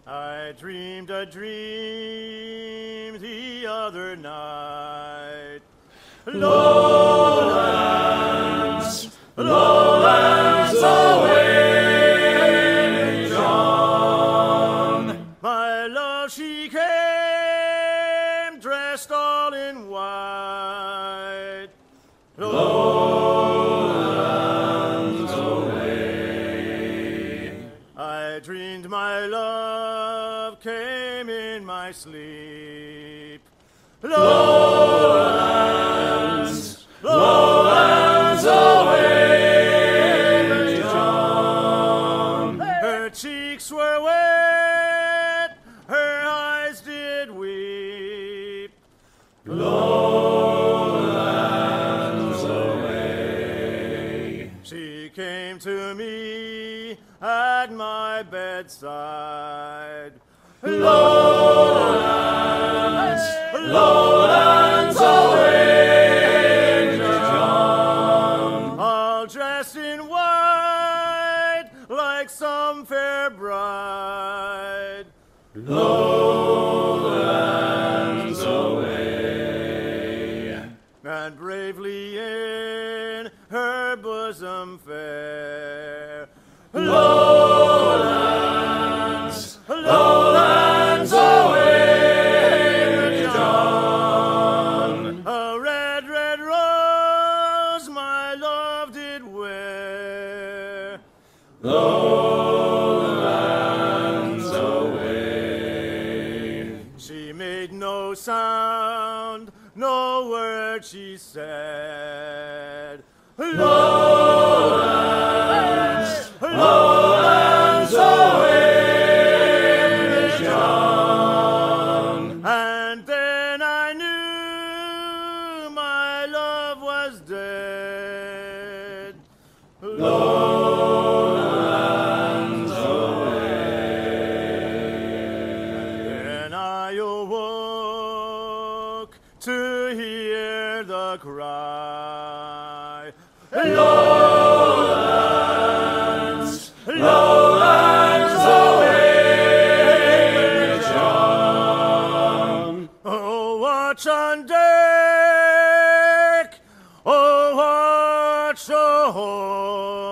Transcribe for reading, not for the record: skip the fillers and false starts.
I dreamed a dream the other night. Lowlands, lowlands away, John. My love, she came dressed all in white. Lowlands away. I dreamed my love came in my sleep. Lowlands, lowlands away, John. Her cheeks were wet, her eyes did weep. Lowlands away. She came to me at my bedside. Lowlands, lowlands away, John. All dressed in white like some fair bride. Lowlands away. And bravely in her bosom fair. Lowlands, lowlands away, John. A red, red rose my love did wear. Lowlands away. She made no sound, no word she said. Lowlands, lowlands away, John. And then I knew my love was dead. Lowlands away. Then I awoke to hear the cry. Lowlands, lowlands away, John. Oh, watch on deck, oh, watch ahoy.